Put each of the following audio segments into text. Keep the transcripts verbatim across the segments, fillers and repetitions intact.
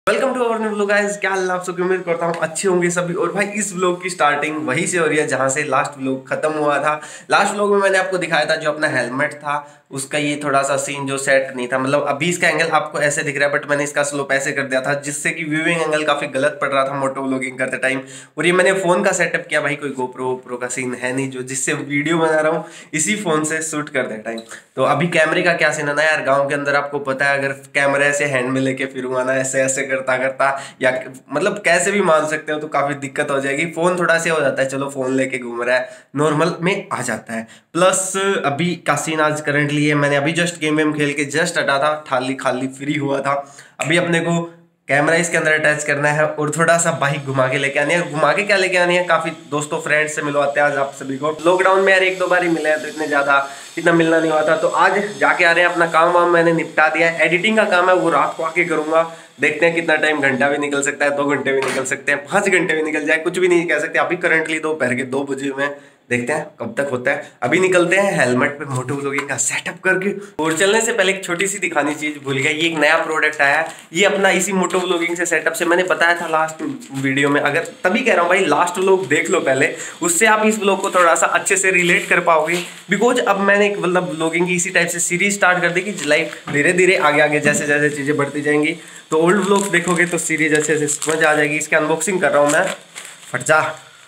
Welcome to our new vlog guys. क्या हाल है आप सबकी, उम्मीद करता हूँ अच्छे होंगे सभी। और भाई इस व्लॉग की स्टार्टिंग वहीं से हो रही है जहाँ से लास्ट व्लॉग खत्म हुआ था। लास्ट व्लॉग में मैंने आपको दिखाया था जो अपना हेलमेट था उसका ये थोड़ा सा सीन जो सेट नहीं था, मतलब अभी इसका एंगल आपको ऐसे दिख रहा है बट मैंने इसका स्लोप ऐसे कर दिया था जिससे कि व्यूइंग एंगल काफी गलत पड़ रहा था मोटो व्लॉगिंग करते टाइम। और ये मैंने फोन का सेटअप किया, भाई कोई गोप्रो प्रो का सीन है नहीं जो जिससे वीडियो बना रहा हूँ, इसी फोन से शूट करते टाइम। तो अभी कैमरे का क्या सीन है ना यार, गाँव के अंदर आपको पता है अगर कैमरा ऐसे हैंड में लेके फिरूंगा ना ऐसे ऐसे करता करता या मतलब कैसे भी मान सकते हो तो काफी दिक्कत हो जाएगी। फोन थोड़ा से हो जाता है, चलो फोन लेके घूम रहा है नॉर्मल में आ जाता है। प्लस अभी का सीन आज करंटली है, मैंने अभी जस्ट गेम वेम खेल के जस्ट हटा था, खाली खाली फ्री हुआ था। अभी अपने को कैमरा इसके अंदर अटैच करना है और थोड़ा सा बाइक घुमा के लेके आनी है। घुमा के क्या लेके आनी है, काफी दोस्तों फ्रेंड्स से मिलवाते हैं आज आप सभी को। लॉकडाउन में यार एक दो बार ही मिले हैं तो इतने ज्यादा इतना मिलना नहीं हुआ था, तो आज जाके आ रहे हैं। अपना काम वाम मैंने निपटा दिया है, एडिटिंग का काम है वो रात को आके करूंगा। देखते हैं कितना टाइम, घंटा भी निकल सकता है, दो घंटे भी निकल सकते हैं, पांच घंटे भी निकल जाए, कुछ भी नहीं कह सकते। अभी करंटली दोपहर के दो बजे में, देखते हैं कब तक होता है। अभी निकलते हैं हेलमेट पे मोटो व्लॉगिंग का सेटअप करके। और चलने से पहले एक छोटी सी दिखानी चीज भूल गया, ये एक नया प्रोडक्ट आया है, ये अपना इसी मोटो व्लॉगिंग से सेटअप से मैंने बताया था लास्ट वीडियो में। अगर तभी कह रहा हूँ भाई लास्ट व्लॉग देख लो पहले, उससे आप इस व्लॉग को थोड़ा सा अच्छे से रिलेट कर पाओगे। बिकॉज अब मैंने एक मतलब व्लॉगिंग की इसी टाइप से सीरीज स्टार्ट कर दी कि लाइक धीरे धीरे आगे आगे जैसे जैसे चीजें बढ़ती जाएंगी तो ओल्ड व्लॉग्स देखोगे तो सीरीज अच्छे से समझ आ जाएगी। इसकी अनबॉक्सिंग कर रहा हूँ मैं, फट जा।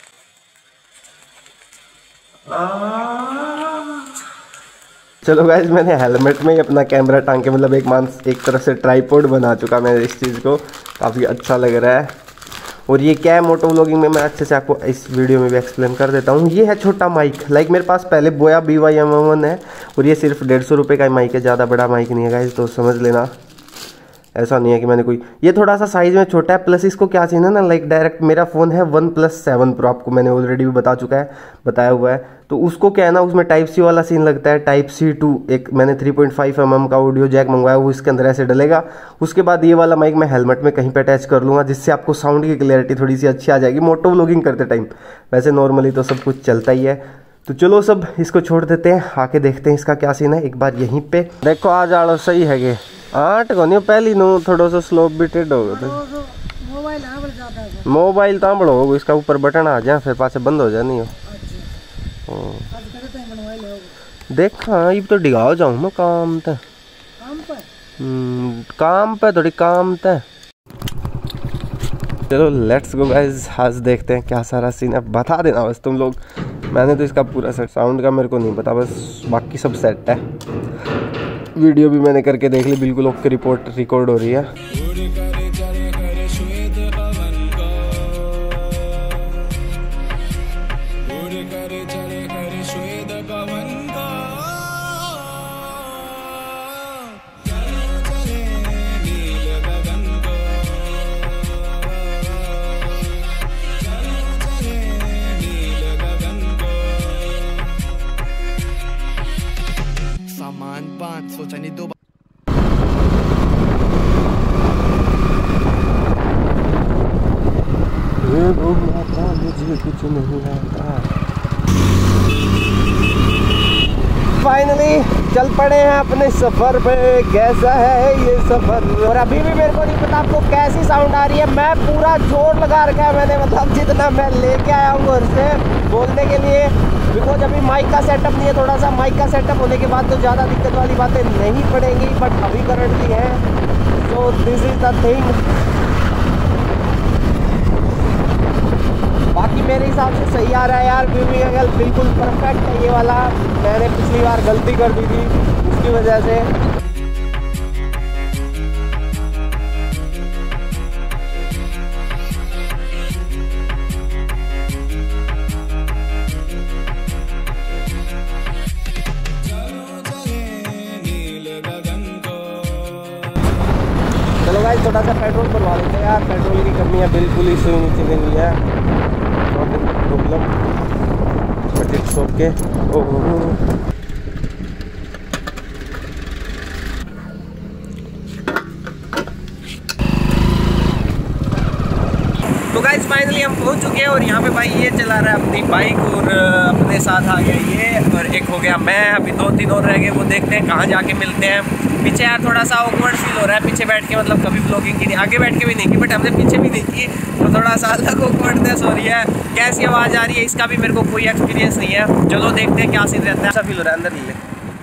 चलो गाइज, मैंने हेलमेट में ही अपना कैमरा टांग के मतलब एक मान एक तरफ से ट्राइपॉड बना चुका मैं इस चीज़ को, काफ़ी अच्छा लग रहा है। और ये क्या है मोटो व्लॉगिंग में मैं अच्छे से आपको इस वीडियो में भी एक्सप्लेन कर देता हूँ। ये है छोटा माइक, लाइक मेरे पास पहले बोया बी वाई एम वन है और ये सिर्फ डेढ़ सौ रुपये का माइक है, ज़्यादा बड़ा माइक नहीं है गाइज, तो समझ लेना। ऐसा नहीं है कि मैंने कोई, ये थोड़ा सा साइज में छोटा है। प्लस इसको क्या सीन है ना, लाइक डायरेक्ट मेरा फ़ोन है वन प्लस सेवन प्रो, आपको मैंने ऑलरेडी भी बता चुका है, बताया हुआ है। तो उसको क्या है ना, उसमें टाइप सी वाला सीन लगता है, टाइप सी टू। एक मैंने three point five M M का ऑडियो जैक मंगवाया, वो इसके अंदर ऐसे डलेगा। उसके बाद ये वाला माइक मैं हेलमेट में कहीं पे अटैच कर लूँगा जिससे आपको साउंड की क्लियरिटी थोड़ी सी अच्छी आ जाएगी मोटो व्लॉगिंग करते टाइम। वैसे नॉर्मली तो सब कुछ चलता ही है, तो चलो सब इसको छोड़ देते हैं, आके देखते हैं इसका क्या सीन है एक बार यहीं पे। देखो आ जाओ, सही है गे आठ को पहली नो थोड़ा सा स्लोप भी टेढ़ होगा तो मोबाइल तांबड़ो होगा, इसका ऊपर बटन आ जाए फिर पासे बंद हो जाए नहीं हो। देखा ये तो डिगाओ जाऊँ मैं काम पे, काम पे थोड़ी काम पे। चलो लेट्स गो गाइस, आज देखते हैं क्या सारा सीन है, बता देना बस तुम लोग। मैंने तो इसका पूरा सेट, साउंड का मेरे को नहीं पता, बस बाकी सब सेट है। वीडियो भी मैंने करके देख ली, बिल्कुल ओके रिपोर्ट रिकॉर्ड हो रही है। सोचा नहीं दो मुझे कुछ नहीं आता। फाइनली चल पड़े हैं अपने सफर पे, कैसा है ये सफर। और अभी भी मेरे को नहीं पता आपको कैसी साउंड आ रही है, मैं पूरा जोर लगा रखा है मैंने, मतलब जितना मैं लेके आया हूँ घर से बोलने के लिए। बिकॉज अभी माइक का सेटअप नहीं है, थोड़ा सा माइक का सेटअप होने के बाद तो ज़्यादा दिक्कत वाली बातें नहीं पड़ेंगी, बट अभी करंटली है, तो दिस इज द थिंग। बाकी मेरे हिसाब से सही आ रहा है यार, व्यूइंग एंगल बिल्कुल परफेक्ट है ये वाला। मैंने पिछली बार गलती कर दी थी उसकी वजह से। चलो गाइस थोड़ा सा पेट्रोल भरवा लेते हैं यार, पेट्रोल की कमी है बिल्कुल ही सुई नहीं चली हुई है प्रॉब्लम, बट इट्स ओके। तो गाइस फाइनली हम पहुंच चुके हैं और यहाँ पे भाई ये चला रहा है अपनी बाइक और अपने साथ आ गया ये, और एक हो गया मैं। अभी दो तीन और रह गए, वो देखते हैं कहाँ जाके मिलते हैं। पीछे यार थोड़ा सा ऑकवर्ड फील हो रहा है, पीछे बैठ के मतलब कभी ब्लॉगिंग की नहीं, आगे बैठ के भी नहीं की, बट हमने पीछे भी नहीं की, तो थोड़ा सा अलग ऑकवर्डनेस हो रही है। कैसी आवाज़ आ रही है इसका भी मेरे को कोई एक्सपीरियंस नहीं है। चलो देखते हैं क्या सीन रहता है। सब फील हो रहा है अंदर, ले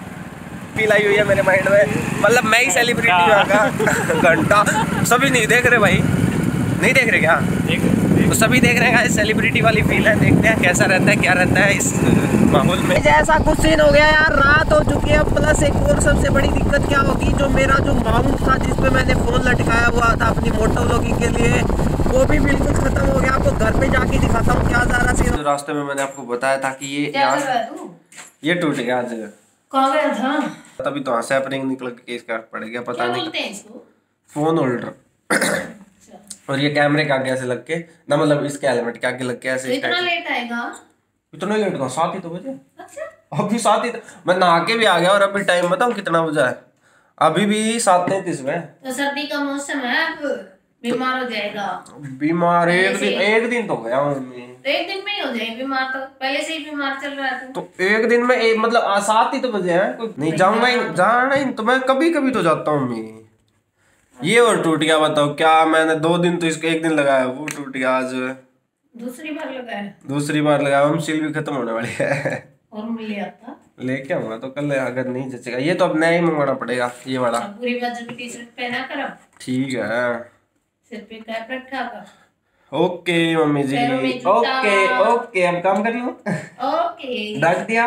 फील आई हुई है मेरे माइंड में, मतलब मैं ही सेलिब्रिटी हूँ का घंटा। सभी नहीं देख रहे भाई, नहीं देख रहे क्या? तो सभी देख रहे हैं, सेलिब्रिटी वाली फील है। देखते हैं कैसा रहता है, क्या रहता है इस माहौल में। जैसा कुछ सीन हो गया यार, रात हो चुकी है। प्लस एक और सबसे बड़ी दिक्कत क्या होगी, जो मेरा जो माउंट था जिसपे मैंने फोन लटकाया हुआ था अपनी मोटो व्लॉगिंग के लिए, वो भी बिल्कुल खत्म हो गया। आपको घर पे जाके दिखाता हूँ क्या सारा सीन। जो रास्ते में मैंने आपको बताया था कि ये ये टूट गया आज। कहाँ गया था? तभी तो सैपरिंग निकल के केस काट पड़ गया, पता नहीं। फोन होल्डर और ये कैमरे के आगे ऐसे लग के ना, मतलब इसके हेलमेट के आगे लग के ऐसे। तो इतना लेट आएगा? इतना लेट कहाँ, सात ही तो बजे। अच्छा अभी सात ही तो, मैं नहा के भी आ गया और अभी टाइम बताऊँ कितना बजा है? अभी भी सात तैंतीस में। तो सर्दी का मौसम है, अब बीमार हो जाएगा। बीमार एक दिन, एक दिन तो गया मम्मी। तो एक दिन में ही हो जाए बीमार, तो पहले से ही बीमार चल रहा है। तो एक दिन में एक, मतलब सात ही तो बजे हैं, कोई नहीं जाऊंगा ही, जाना ही तो मैं कभी कभी तो जाता हूँ मम्मी। ये और टूट गया, बताओ क्या? मैंने दो दिन तो इसको, एक दिन लगाया वो टूट गया। आज दूसरी बार लगाया, दूसरी बार लगाया। हम सील भी खत्म होने वाली है। और मिले आता लेके आऊंगा तो कल, अगर नहीं जचेगा ये तो अब नया ही मंगवाना पड़ेगा ये वाला। पूरी बाजू की टी शर्ट पहना कर, ठीक है, सिर पे कैप रखा कर। Okay mummy ji, okay okay, अब काम कर लो। ओके, डांट दिया,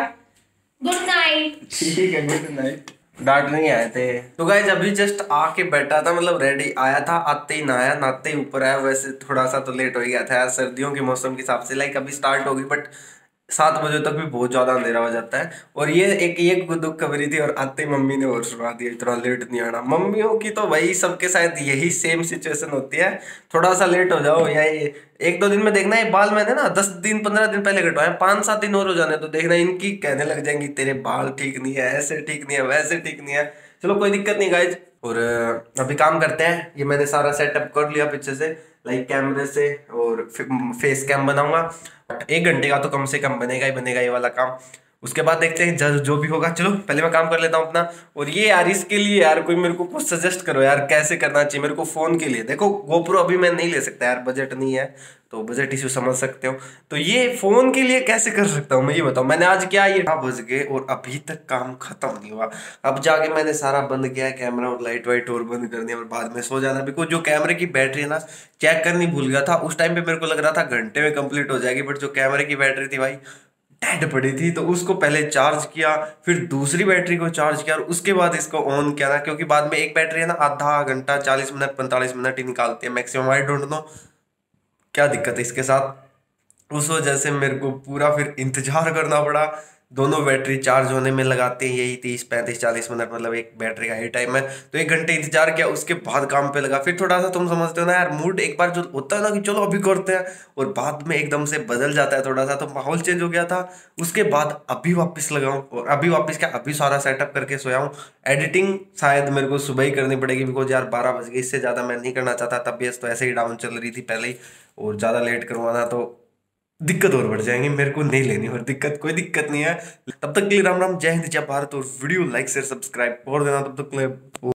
गुड नाइट। ठीक है, गुड नाइट। डांट नहीं आए थे तो गाइस, अभी जस्ट आके बैठा था, मतलब रेडी आया था, आते ही नहाया, नहाते ही ऊपर आया। वैसे थोड़ा सा तो लेट हो गया था यार, सर्दियों के मौसम के हिसाब से। लाइक अभी स्टार्ट होगी, बट सात बजे तक भी बहुत ज्यादा अंधेरा हो जाता है। और ये एक ये दुख खबरी थी, और आते ही मम्मी ने और सुना दिया इतना लेट नहीं आना। मम्मियों की तो भाई सबके साथ यही सेम सिचुएशन होती है, थोड़ा सा लेट हो जाओ या ये एक दो दिन में देखना। ये बाल मैंने ना दस दिन पंद्रह दिन पहले कटवाए, पाँच सात दिन और हो जाने तो देखना इनकी कहने लग जाएंगी तेरे बाल ठीक नहीं है, ऐसे ठीक नहीं है, वैसे ठीक नहीं है। चलो कोई दिक्कत नहीं गाइज, और अभी काम करते हैं। ये मैंने सारा सेटअप कर लिया पीछे से, लाइक कैमरे से, और फेस कैम बनाऊंगा। एक घंटे का तो कम से कम बनेगा ही बनेगा ये वाला काम। उसके बाद देखते हैं जो जो भी होगा। चलो पहले मैं काम कर लेता हूँ अपना। और ये यार, इसके लिए यार कोई मेरे को कुछ सजेस्ट करो यार, कैसे करना चाहिए मेरे को फोन के लिए। देखो गोप्रो अभी मैं नहीं ले सकता यार, बजट नहीं है, तो बजट इशू समझ सकते हो। तो ये फोन के लिए कैसे कर सकता हूँ मैं, ये बताओ। मैंने आज क्या, ये नौ बज गए और अभी तक काम खत्म नहीं हुआ। अब जाके मैंने सारा बंद किया है, कैमरा और लाइट वाइट और बंद कर दिया, और बाद में सो जाना। बिकॉज जो कैमरे की बैटरी है ना, चेक करनी भूल गया था। उस टाइम पे मेरे को लग रहा था घंटे में कंप्लीट हो जाएगी, बट जो कैमरे की बैटरी थी भाई डेड पड़ी थी। तो उसको पहले चार्ज किया, फिर दूसरी बैटरी को चार्ज किया, और उसके बाद इसको ऑन किया ना। क्योंकि बाद में एक बैटरी है ना, आधा घंटा चालीस मिनट पैंतालीस मिनट ही निकालती है मैक्सिमम। आई डोंट नो क्या दिक्कत है इसके साथ। उस वजह से मेरे को पूरा फिर इंतजार करना पड़ा। दोनों बैटरी चार्ज होने में लगाते हैं यही तीस पैंतीस चालीस मिनट, मतलब एक बैटरी का ही टाइम है। तो एक घंटे इंतजार किया, उसके बाद काम पे लगा। फिर थोड़ा सा तुम समझते हो ना यार, मूड एक बार जो होता है ना कि चलो अभी करते हैं, और बाद में एकदम से बदल जाता है थोड़ा सा, तो माहौल चेंज हो गया था। उसके बाद अभी वापस लगाऊं, और अभी वापस क्या, अभी सारा सेटअप करके सोया हूँ। एडिटिंग शायद मेरे को सुबह ही करनी पड़ेगी, बिकॉज यार बारह बज गए, इससे ज़्यादा मैं नहीं करना चाहता। तबीयत तो ऐसे ही डाउन चल रही थी पहले ही, और ज़्यादा लेट करवाना तो दिक्कत और बढ़ जाएंगी। मेरे को नहीं लेनी और दिक्कत, कोई दिक्कत नहीं है। तब तक के लिए राम राम, जय हिंद, जय भारत। और वीडियो लाइक शेयर सब्सक्राइब कर देना। तब तक के लिए